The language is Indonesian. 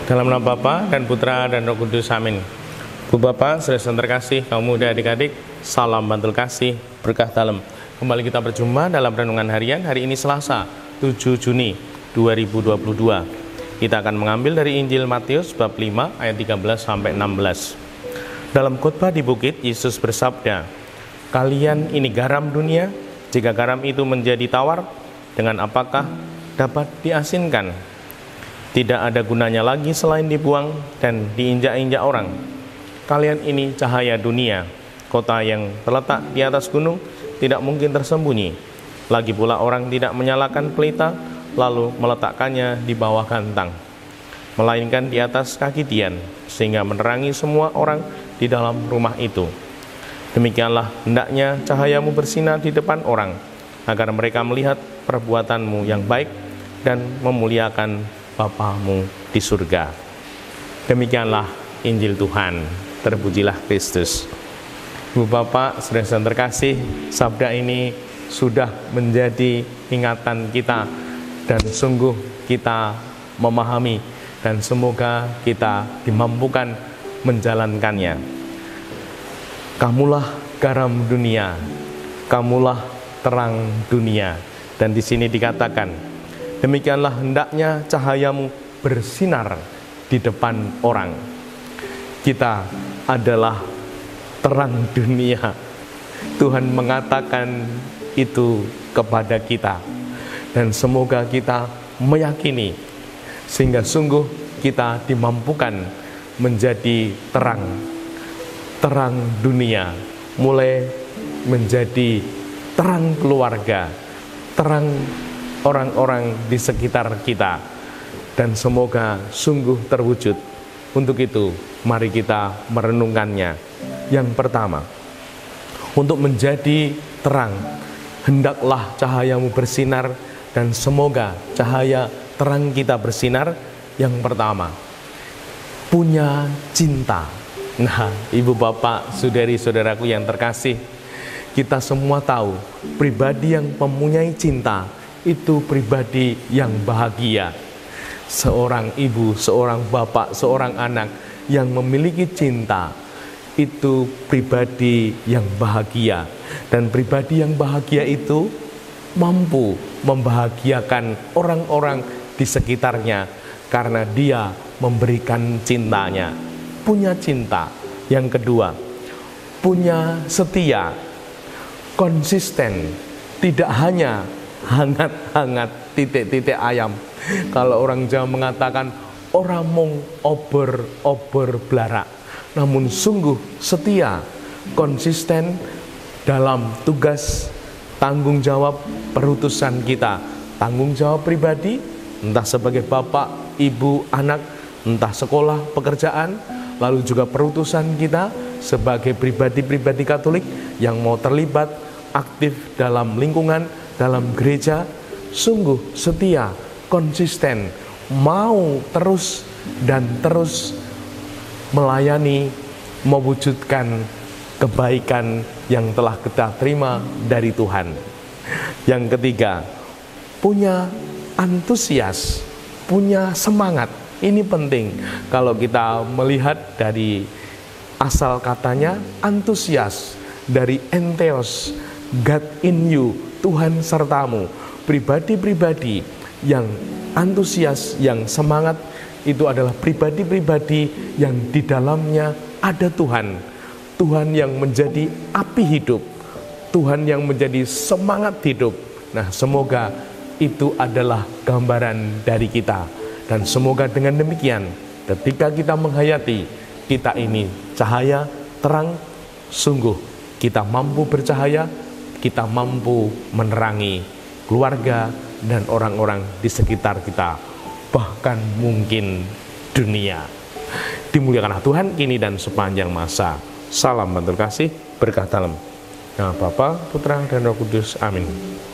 Dalam nama Bapa dan Putra dan Roh Kudus, amin. Bu Bapak, saudara terkasih, kaum muda, adik-adik, salam bantul kasih, berkah dalam. Kembali kita berjumpa dalam renungan harian. Hari ini Selasa, 7 Juni 2022. Kita akan mengambil dari Injil Matius bab 5 ayat 13 sampai 16. Dalam khotbah di bukit, Yesus bersabda, "Kalian ini garam dunia. Jika garam itu menjadi tawar, dengan apakah dapat diasinkan? Tidak ada gunanya lagi selain dibuang dan diinjak-injak orang. Kalian ini cahaya dunia. Kota yang terletak di atas gunung tidak mungkin tersembunyi. Lagi pula orang tidak menyalakan pelita lalu meletakkannya di bawah kantang, melainkan di atas kaki tian, sehingga menerangi semua orang di dalam rumah itu. Demikianlah hendaknya cahayamu bersinar di depan orang, agar mereka melihat perbuatanmu yang baik dan memuliakan Bapamu di surga." Demikianlah Injil Tuhan. Terpujilah Kristus. Bu Bapak, saudara terkasih, sabda ini sudah menjadi ingatan kita dan sungguh kita memahami, dan semoga kita dimampukan menjalankannya. Kamulah garam dunia, kamulah terang dunia. Dan di sini dikatakan, demikianlah hendaknya cahayamu bersinar di depan orang. Kita adalah terang dunia. Tuhan mengatakan itu kepada kita. Dan semoga kita meyakini, sehingga sungguh kita dimampukan menjadi terang dunia, mulai menjadi terang keluarga, terang orang-orang di sekitar kita, dan semoga sungguh terwujud. Untuk itu, mari kita merenungkannya. Yang pertama, untuk menjadi terang, hendaklah cahayamu bersinar, dan semoga cahaya terang kita bersinar. Yang pertama, punya cinta. Nah, ibu bapak, saudari-saudaraku yang terkasih, kita semua tahu, pribadi yang mempunyai cinta itu pribadi yang bahagia. Seorang ibu, seorang bapak, seorang anak yang memiliki cinta itu pribadi yang bahagia. Dan pribadi yang bahagia itu mampu membahagiakan orang-orang di sekitarnya karena dia memberikan cintanya. Punya cinta. Yang kedua, punya setia, konsisten, tidak hanya hangat-hangat titik-titik ayam. Kalau orang Jawa mengatakan orang mung obor blarak, namun sungguh setia, konsisten dalam tugas tanggung jawab perutusan kita, tanggung jawab pribadi, entah sebagai bapak, ibu, anak, entah sekolah, pekerjaan, lalu juga perutusan kita sebagai pribadi-pribadi Katolik yang mau terlibat aktif dalam lingkungan, dalam gereja, sungguh setia, konsisten, mau terus dan terus melayani, mewujudkan kebaikan yang telah kita terima dari Tuhan. Yang ketiga, punya antusias, punya semangat. Ini penting kalau kita melihat dari asal katanya antusias, dari entheos, God in you, Tuhan sertamu. Pribadi-pribadi yang antusias, yang semangat, itu adalah pribadi-pribadi yang di dalamnya ada Tuhan. Tuhan yang menjadi api hidup, Tuhan yang menjadi semangat hidup. Nah, semoga itu adalah gambaran dari kita. Dan semoga dengan demikian, ketika kita menghayati, kita ini cahaya, terang, sungguh kita mampu bercahaya, kita mampu menerangi keluarga dan orang-orang di sekitar kita, bahkan mungkin dunia. Dimuliakanlah Tuhan kini dan sepanjang masa. Salam bantul kasih, berkah dalam. Nah, Bapa, Putra, dan Roh Kudus, amin.